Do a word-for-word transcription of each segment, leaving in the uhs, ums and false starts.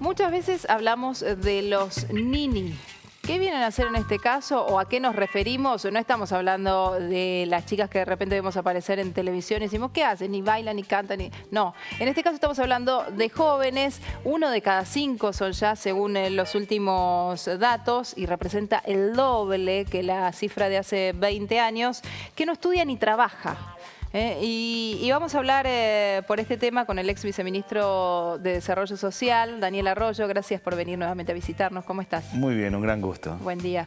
Muchas veces hablamos de los nini. ¿Qué vienen a hacer en este caso o a qué nos referimos? No estamos hablando de las chicas que de repente vemos aparecer en televisión y decimos, ¿qué hacen? Ni bailan, ni cantan, ni... No, en este caso estamos hablando de jóvenes. Uno de cada cinco son ya, según los últimos datos, y representa el doble que la cifra de hace veinte años, que no estudia ni trabaja. Eh, y, y vamos a hablar eh, por este tema con el ex viceministro de Desarrollo Social, Daniel Arroyo. Gracias por venir nuevamente a visitarnos. ¿Cómo estás? Muy bien, un gran gusto. Buen día.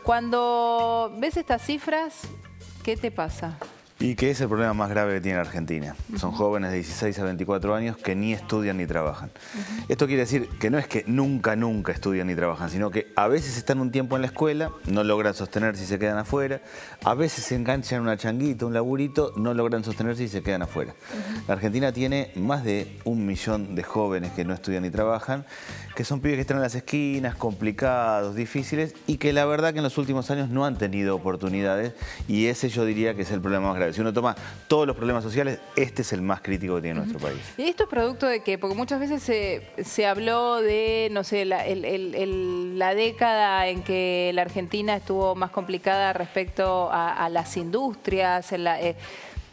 Cuando ves estas cifras, ¿qué te pasa? Y que es el problema más grave que tiene Argentina. Uh-huh. Son jóvenes de dieciséis a veinticuatro años que ni estudian ni trabajan. Uh-huh. Esto quiere decir que no es que nunca, nunca estudian ni trabajan, sino que a veces están un tiempo en la escuela, no logran sostenerse y se quedan afuera. A veces se enganchan una changuita, un laburito, no logran sostenerse y se quedan afuera. Uh-huh. La Argentina tiene más de un millón de jóvenes que no estudian ni trabajan, que son pibes que están en las esquinas, complicados, difíciles, y que la verdad que en los últimos años no han tenido oportunidades, y ese yo diría que es el problema más grave. Si uno toma todos los problemas sociales, este es el más crítico que tiene nuestro país. ¿Y esto es producto de qué? Porque muchas veces se, se habló de, no sé, la, el, el, el, la década en que la Argentina estuvo más complicada respecto a, a las industrias, en la... Eh,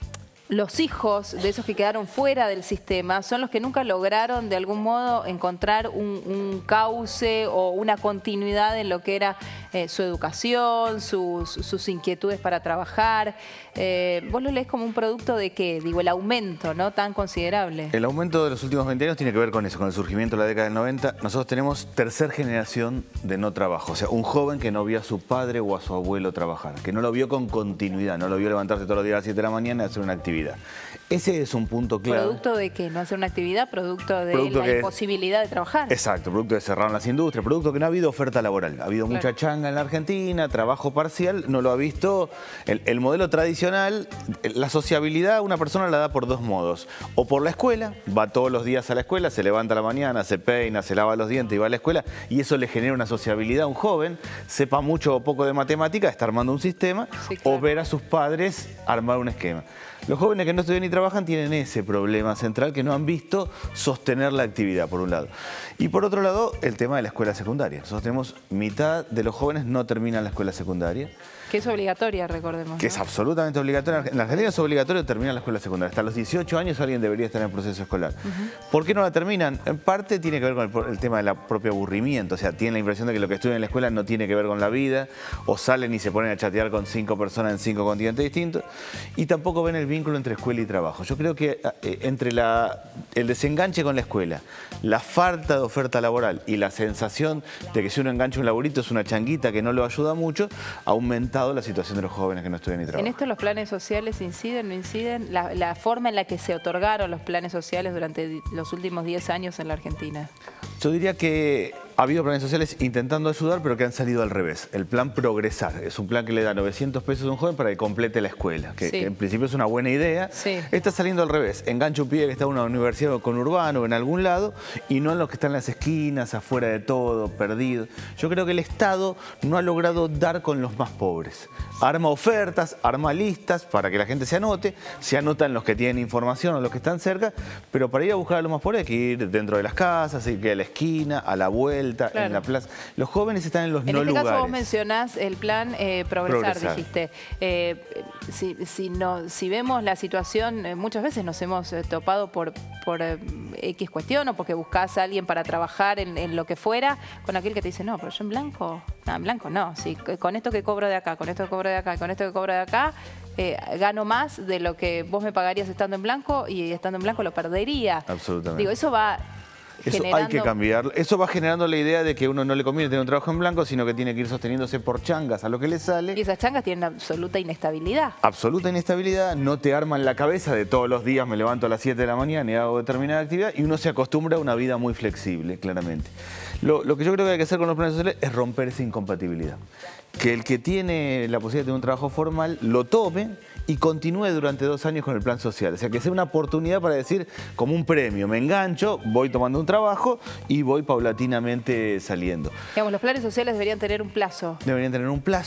Los hijos de esos que quedaron fuera del sistema son los que nunca lograron de algún modo encontrar un, un cauce o una continuidad en lo que era eh, su educación, sus, sus inquietudes para trabajar. Eh, ¿Vos lo lees como un producto de qué? Digo, el aumento, ¿no? Tan considerable. El aumento de los últimos veinte años tiene que ver con eso, con el surgimiento de la década del noventa. Nosotros tenemos tercer generación de no trabajo. O sea, un joven que no vio a su padre o a su abuelo trabajar, que no lo vio con continuidad, no lo vio levantarse todos los días a las siete de la mañana y hacer una actividad. Ese es un punto clave. ¿Producto de qué? ¿No hacer una actividad? ¿Producto de producto la imposibilidad de trabajar? Exacto, producto de cerraron las industrias, producto que no ha habido oferta laboral. Ha habido claro. mucha changa en la Argentina, trabajo parcial, no lo ha visto. El, el modelo tradicional, la sociabilidad, una persona la da por dos modos. O por la escuela, va todos los días a la escuela, se levanta a la mañana, se peina, se lava los dientes y va a la escuela, y eso le genera una sociabilidad a un joven, sepa mucho o poco de matemática, está armando un sistema, sí, claro. o ver a sus padres armar un esquema. Los jóvenes que no estudian ni trabajan tienen ese problema central que no han visto sostener la actividad, por un lado. Y por otro lado, el tema de la escuela secundaria. Nosotros tenemos mitad de los jóvenes no terminan la escuela secundaria. Que es obligatoria, recordemos. Que ¿no? es absolutamente obligatoria. En la Argentina es obligatorio terminar la escuela secundaria. Hasta los dieciocho años alguien debería estar en proceso escolar. Uh-huh. ¿Por qué no la terminan? En parte tiene que ver con el, el tema del propio aburrimiento. O sea, tienen la impresión de que lo que estudian en la escuela no tiene que ver con la vida. O salen y se ponen a chatear con cinco personas en cinco continentes distintos. Y tampoco ven el vínculo entre escuela y trabajo. Yo creo que eh, entre la, el desenganche con la escuela, la falta de oferta laboral y la sensación de que si uno engancha un laburito es una changuita que no lo ayuda mucho, ha aumentado la situación de los jóvenes que no estudian ni trabajan. ¿En esto los planes sociales inciden, no inciden? La, la forma en la que se otorgaron los planes sociales durante los últimos diez años en la Argentina. Yo diría que ha habido planes sociales intentando ayudar, pero que han salido al revés. El plan Progresar es un plan que le da novecientos pesos a un joven para que complete la escuela, que, sí. que en principio es una buena idea. Sí. Está saliendo al revés. Engancha un pibe que está en una universidad conurbano o en algún lado y no en los que están en las esquinas, afuera de todo, perdido. Yo creo que el Estado no ha logrado dar con los más pobres. Arma ofertas, arma listas para que la gente se anote, se anotan los que tienen información o los que están cerca, pero para ir a buscar a los más pobres hay que ir dentro de las casas, hay que ir a la esquina, a la vuelta, claro. en la plaza. Los jóvenes están en los en no este lugares. caso vos mencionás el plan eh, Progresar, Progresar, dijiste. Eh, si, si, no, si vemos la situación, eh, muchas veces nos hemos eh, topado por, por eh, X cuestión o porque buscás a alguien para trabajar en, en lo que fuera, con aquel que te dice, no, pero yo en blanco, no, en blanco no, sí, con esto que cobro de acá, con esto que cobro de acá, con esto que cobro de acá, eh, gano más de lo que vos me pagarías estando en blanco y estando en blanco lo perdería. Absolutamente. Digo, eso va... Eso generando... hay que cambiar. Eso va generando la idea de que a uno no le conviene tener un trabajo en blanco, sino que tiene que ir sosteniéndose por changas a lo que le sale. Y esas changas tienen absoluta inestabilidad. Absoluta inestabilidad, no te arman la cabeza de todos los días me levanto a las siete de la mañana y hago determinada actividad, y uno se acostumbra a una vida muy flexible, claramente. Lo, lo que yo creo que hay que hacer con los planes sociales es romper esa incompatibilidad. Que el que tiene la posibilidad de tener un trabajo formal lo tome y continúe durante dos años con el plan social. O sea, que sea una oportunidad para decir, como un premio, me engancho, voy tomando un trabajo y voy paulatinamente saliendo. Digamos, los planes sociales deberían tener un plazo. Deberían tener un plazo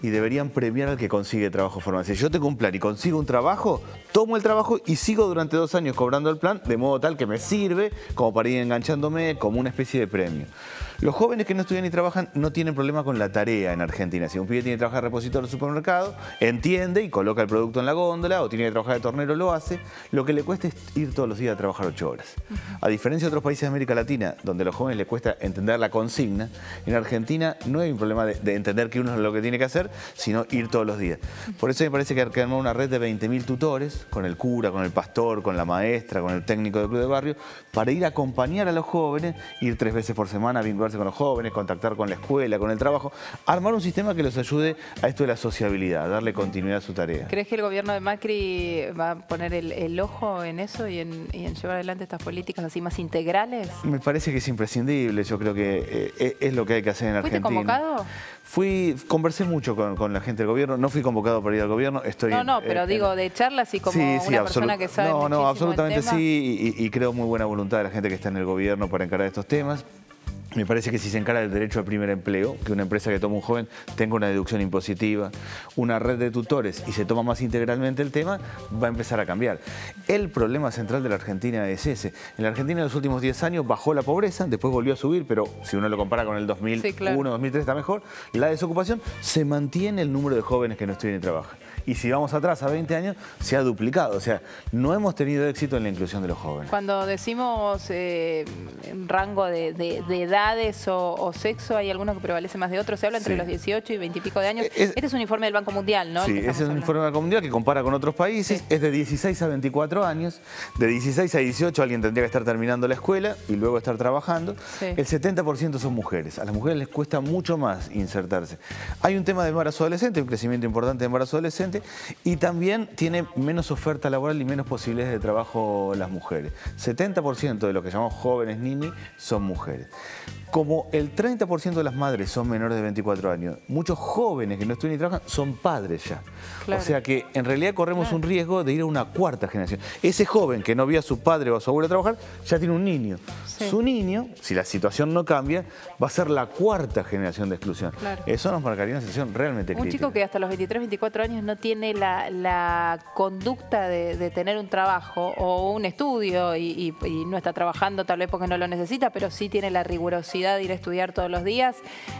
y deberían premiar al que consigue trabajo formal. Si yo tengo un plan y consigo un trabajo, tomo el trabajo y sigo durante dos años cobrando el plan, de modo tal que me sirve como para ir enganchándome como una especie de premio. Los jóvenes que no estudian ni trabajan no tienen problema con la tarea en Argentina. Si un pibe tiene que trabajar de repositor en el supermercado, entiende y coloca el producto en la góndola, o tiene que trabajar de tornero, lo hace. Lo que le cuesta es ir todos los días a trabajar ocho horas. A diferencia de otros países de América Latina, donde a los jóvenes les cuesta entender la consigna, en Argentina no hay un problema de, de entender que uno es lo que tiene que hacer, sino ir todos los días. Por eso me parece que hay que armar una red de veinte mil tutores, con el cura, con el pastor, con la maestra, con el técnico del club de barrio, para ir a acompañar a los jóvenes, ir tres veces por semana a vincularse con los jóvenes, contactar con la escuela, con el trabajo, armar un sistema que los ayude a esto de la sociabilidad, darle continuidad a su tarea. ¿Crees que el gobierno de Macri va a poner el, el ojo en eso y en, y en llevar adelante estas políticas así más integrales? Me parece que es imprescindible, yo creo que eh, es lo que hay que hacer en Argentina. ¿Fuiste convocado? Fui, conversé mucho con, con la gente del gobierno, no fui convocado para ir al gobierno, estoy... No, no, pero eh, digo, de charlas y como sí, sí, una persona que sabe No, no, muchísimo absolutamente del tema. sí, y, y creo muy buena voluntad de la gente que está en el gobierno para encarar estos temas. Me parece que si se encara el derecho al primer empleo, que una empresa que toma un joven tenga una deducción impositiva, una red de tutores y se toma más integralmente el tema, va a empezar a cambiar. El problema central de la Argentina es ese. En la Argentina en los últimos diez años bajó la pobreza, después volvió a subir, pero si uno lo compara con el dos mil uno, sí, claro. dos mil tres está mejor. La desocupación, se mantiene el número de jóvenes que no estudian y trabajan. Y si vamos atrás a veinte años, se ha duplicado. O sea, no hemos tenido éxito en la inclusión de los jóvenes. Cuando decimos eh, rango de, de, de edades o, o sexo, hay algunos que prevalecen más de otros. Se habla entre sí. los dieciocho y veinte y pico de años. Es, este es un informe del Banco Mundial, ¿no? Sí, ese es un informe del Banco Mundial que compara con otros países. Sí. Es de dieciséis a veinticuatro años. De dieciséis a dieciocho alguien tendría que estar terminando la escuela y luego estar trabajando. Sí. El setenta por ciento son mujeres. A las mujeres les cuesta mucho más insertarse. Hay un tema de embarazo adolescente, un crecimiento importante de embarazo adolescente. Y también tiene menos oferta laboral y menos posibilidades de trabajo las mujeres. setenta por ciento de lo que llamamos jóvenes nini son mujeres. Como el treinta por ciento de las madres son menores de veinticuatro años, muchos jóvenes que no estudian y trabajan son padres ya. Claro. O sea que en realidad corremos claro. un riesgo de ir a una cuarta generación. Ese joven que no vio a su padre o a su abuelo trabajar, ya tiene un niño. Sí. Su niño, si la situación no cambia, va a ser la cuarta generación de exclusión. Claro. Eso nos marcaría una situación realmente un crítica. Un chico que hasta los veintitrés, veinticuatro años no tiene la, la conducta de, de tener un trabajo o un estudio y, y, y no está trabajando tal vez porque no lo necesita, pero sí tiene la rigurosidad de ir a estudiar todos los días,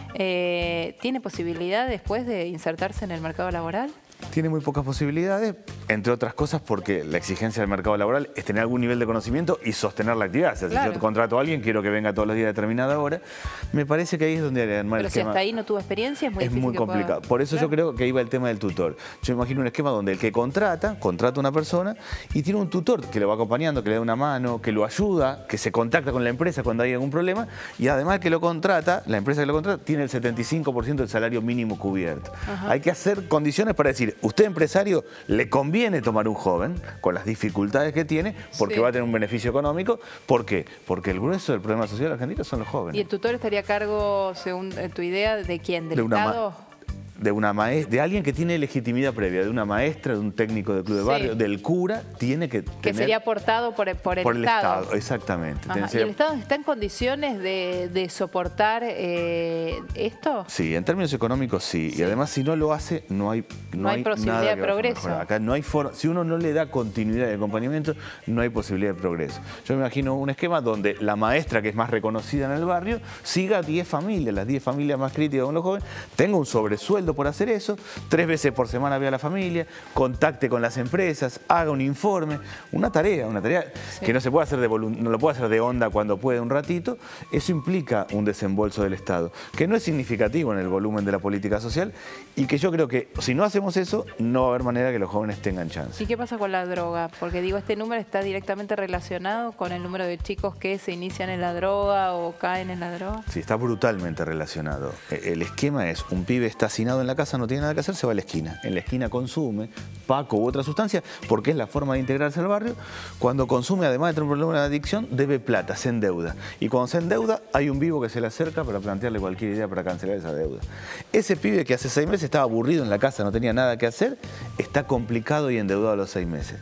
eh, ¿tiene posibilidad después de insertarse en el mercado laboral? Tiene muy pocas posibilidades, entre otras cosas porque la exigencia del mercado laboral es tener algún nivel de conocimiento y sostener la actividad. O sea, claro. si yo contrato a alguien, quiero que venga todos los días a determinada hora. Me parece que ahí es donde hay armar el esquema. Pero si hasta ahí no tuvo experiencia, es muy Es difícil muy que complicado. pueda... Por eso claro. yo creo que iba el tema del tutor. Yo imagino un esquema donde el que contrata, contrata a una persona y tiene un tutor que lo va acompañando, que le da una mano, que lo ayuda, que se contacta con la empresa cuando hay algún problema y además que lo contrata, la empresa que lo contrata, tiene el setenta y cinco por ciento del salario mínimo cubierto. Ajá. Hay que hacer condiciones para decir, usted empresario, le conviene tomar un joven con las dificultades que tiene porque sí. va a tener un beneficio económico. ¿Por qué? Porque el grueso del problema social argentino son los jóvenes. ¿Y el tutor estaría a cargo, según tu idea, de quién? ¿Del de una Estado? De, una maestra, de alguien que tiene legitimidad previa, de una maestra, de un técnico de club de barrio, sí. del cura, tiene que tener... Que sería aportado por, por el por el Estado. Estado, exactamente. Ajá. ¿Y el Estado está en condiciones de, de soportar eh, esto? Sí, en términos económicos sí. sí. Y además si no lo hace, no hay No, no hay, hay posibilidad nada de progreso. Acá no hay forma, si uno no le da continuidad y acompañamiento, no hay posibilidad de progreso. Yo me imagino un esquema donde la maestra, que es más reconocida en el barrio, siga a diez familias, las diez familias más críticas con los jóvenes, tenga un sobresueldo por hacer eso, tres veces por semana vea a la familia, contacte con las empresas, haga un informe, una tarea, una tarea sí. que no se puede hacer de no lo puede hacer de onda cuando puede un ratito. Eso implica un desembolso del Estado, que no es significativo en el volumen de la política social y que yo creo que si no hacemos eso, no va a haber manera que los jóvenes tengan chance. ¿Y qué pasa con la droga? Porque digo, este número está directamente relacionado con el número de chicos que se inician en la droga o caen en la droga. Sí, está brutalmente relacionado. El esquema es, un pibe está hacinado en la casa, no tiene nada que hacer, se va a la esquina. En la esquina consume paco u otra sustancia porque es la forma de integrarse al barrio. Cuando consume, además de tener un problema de adicción, debe plata, se endeuda. Y cuando se endeuda, hay un vivo que se le acerca para plantearle cualquier idea para cancelar esa deuda. Ese pibe que hace seis meses estaba aburrido en la casa, no tenía nada que hacer, está complicado y endeudado a los seis meses.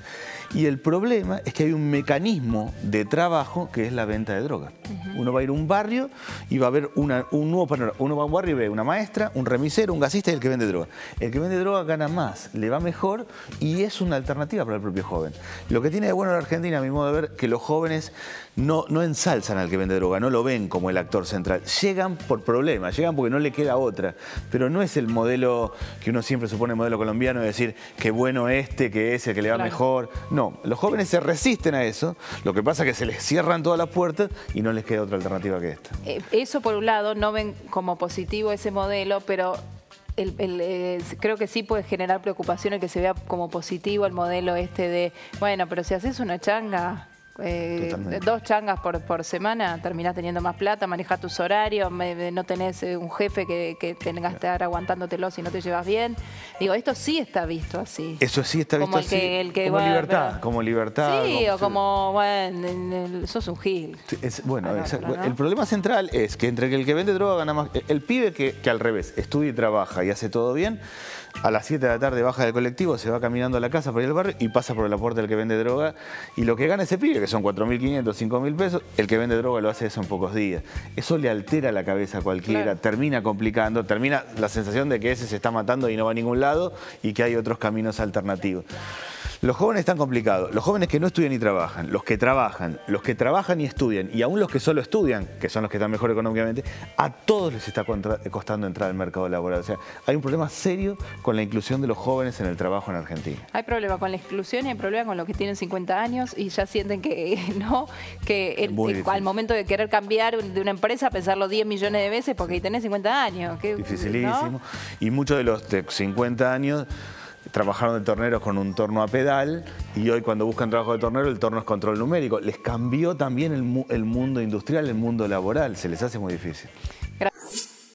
Y el problema es que hay un mecanismo de trabajo que es la venta de droga. Uh-huh. Uno va a ir a un barrio y va a ver una, un nuevo panorama. Uno va a un barrio y ve una maestra, un remisero, un gasista y el que vende droga. El que vende droga gana más, le va mejor y es una alternativa para el propio joven. Lo que tiene de bueno la Argentina, a mi modo de ver, que los jóvenes no, no ensalzan al que vende droga, no lo ven como el actor central. Llegan por problemas, llegan porque no le queda otra. Pero no es el modelo que uno siempre supone, el modelo colombiano, de decir qué bueno este, que es el que le va claro. mejor. No, los jóvenes se resisten a eso. Lo que pasa es que se les cierran todas las puertas y no les queda otra alternativa que esta. Eh, eso por un lado, no ven como positivo ese modelo, pero el, el, eh, creo que sí puede generar preocupación el que se vea como positivo el modelo este de, bueno, pero si haces una changa... Eh, dos changas por, por semana, terminás teniendo más plata, manejás tus horarios, me, no tenés eh, un jefe que, que tengas que estar aguantándolo si no te llevas bien. Digo, esto sí está visto así. Eso sí está visto como el así. Que, el que, como, bueno, libertad, pero, como libertad. Sí, como, o como, bueno, en el, sos un gil. Es, bueno, ah, no, exacto. no, no. El problema central es que entre el que vende droga gana más... El, el pibe que, que al revés, estudia y trabaja y hace todo bien, a las siete de la tarde baja del colectivo, se va caminando a la casa para ir al barrio y pasa por la puerta del que vende droga. Y lo que gana ese pibe, que son cuatro mil quinientos, cinco mil pesos, el que vende droga lo hace eso en pocos días. Eso le altera la cabeza a cualquiera, claro. termina complicando, termina la sensación de que ese se está matando y no va a ningún lado y que hay otros caminos alternativos. Los jóvenes están complicados, los jóvenes que no estudian y trabajan, los que trabajan, los que trabajan y estudian, y aún los que solo estudian, que son los que están mejor económicamente, a todos les está costando entrar al mercado laboral. O sea, hay un problema serio con la inclusión de los jóvenes en el trabajo en Argentina. Hay problema con la exclusión y hay problema con los que tienen cincuenta años y ya sienten que no, que el, el, al momento de querer cambiar de una empresa, pensarlo diez millones de veces porque tenés cincuenta años. Que, Dificilísimo. ¿no? Y muchos de los de cincuenta años... trabajaron de torneros con un torno a pedal y hoy cuando buscan trabajo de tornero el torno es control numérico. Les cambió también el, el mundo industrial, el mundo laboral, se les hace muy difícil.